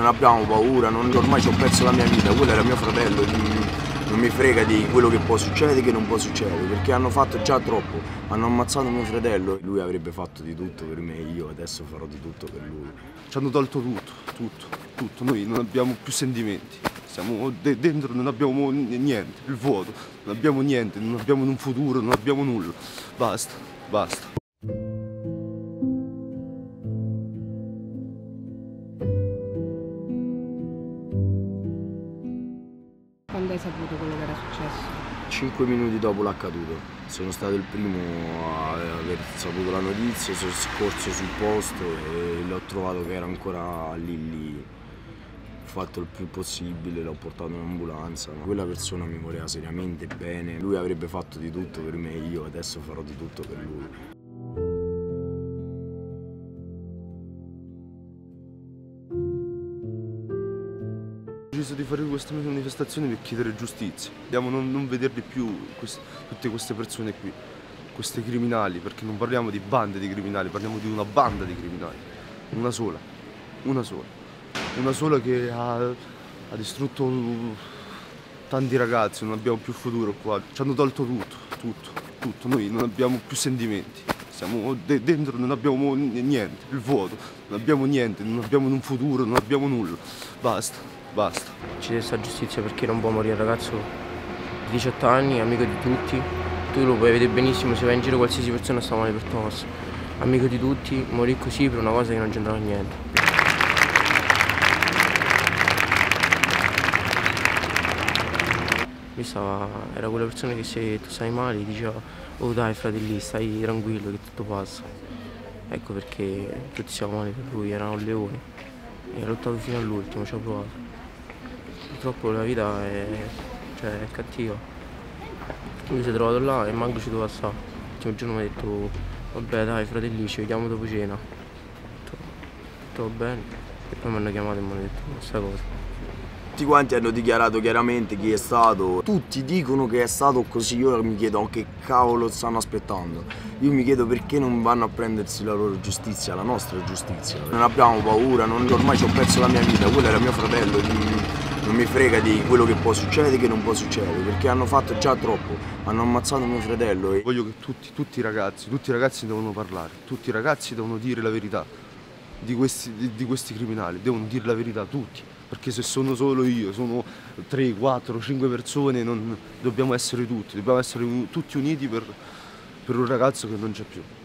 Non abbiamo paura, ormai ci ho perso la mia vita, quello era mio fratello, non mi frega di quello che può succedere e che non può succedere, perché hanno fatto già troppo, hanno ammazzato mio fratello. Lui avrebbe fatto di tutto per me, io adesso farò di tutto per lui. Ci hanno tolto tutto, noi non abbiamo più sentimenti, siamo dentro, non abbiamo niente, il vuoto, non abbiamo niente, non abbiamo un futuro, non abbiamo nulla, basta. Quando hai saputo quello che era successo? 5 minuti dopo l'accaduto, sono stato il primo a aver saputo la notizia, sono corso sul posto e l'ho trovato che era ancora lì. Ho fatto il più possibile, l'ho portato in ambulanza. Quella persona mi voleva seriamente bene, lui avrebbe fatto di tutto per me, io adesso farò di tutto per lui. Ho deciso di fare queste manifestazioni per chiedere giustizia. Vogliamo non vederli più tutte queste persone qui, questi criminali, perché non parliamo di bande di criminali, parliamo di una banda di criminali, una sola che ha distrutto tanti ragazzi, non abbiamo più futuro qua, ci hanno tolto tutto, noi non abbiamo più sentimenti, siamo dentro, non abbiamo niente, il vuoto, non abbiamo niente, non abbiamo un futuro, non abbiamo nulla, basta. Ci deve stare giustizia perché non può morire un ragazzo di 18 anni, amico di tutti. Tu lo puoi vedere benissimo, se vai in giro qualsiasi persona sta male per Thomas. Amico di tutti, morì così per una cosa che non c'entrava niente. Lui era quella persona che se tu stai male ti diceva: oh dai fratelli, stai tranquillo che tutto passa. Ecco perché tutti siamo male per lui, era un leone. E ha lottato fino all'ultimo, ci ha provato. Purtroppo la vita è cattiva. Lui si è trovato là e manco ci doveva stare. L'ultimo giorno mi ha detto: vabbè dai fratelli, ci vediamo dopo cena. Ho detto, tutto bene. E poi mi hanno chiamato e mi hanno detto questa cosa. Tutti quanti hanno dichiarato chiaramente chi è stato, tutti dicono che è stato così, io mi chiedo che cavolo stanno aspettando, io mi chiedo perché non vanno a prendersi la loro giustizia, la nostra giustizia. Non abbiamo paura, ormai ci ho perso la mia vita, quello era mio fratello, non mi frega di quello che può succedere e che non può succedere, perché hanno fatto già troppo, hanno ammazzato mio fratello. Voglio che tutti i ragazzi devono parlare, tutti i ragazzi devono dire la verità di questi criminali, devono dire la verità tutti. Perché se sono solo io, sono 3, 4, 5 persone, dobbiamo essere tutti uniti per un ragazzo che non c'è più.